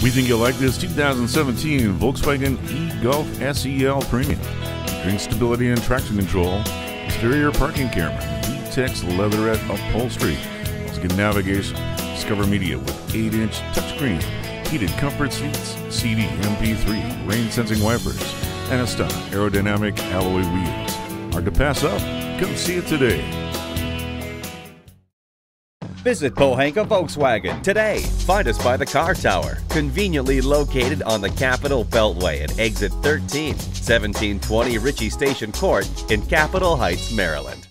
We think you'll like this 2017 Volkswagen e-Golf SEL Premium. Featuring stability and traction control, exterior parking camera, V-Tex leatherette upholstery, also get navigation, discover media with 8-inch touchscreen, heated comfort seats, CD, MP3, rain-sensing wipers, and a stunning aerodynamic alloy wheels. Hard to pass up. Come see it today. Visit Pohanka Volkswagen today. Find us by the car tower, conveniently located on the Capitol Beltway at exit 13, 1720 Ritchie Station Court in Capitol Heights, Maryland.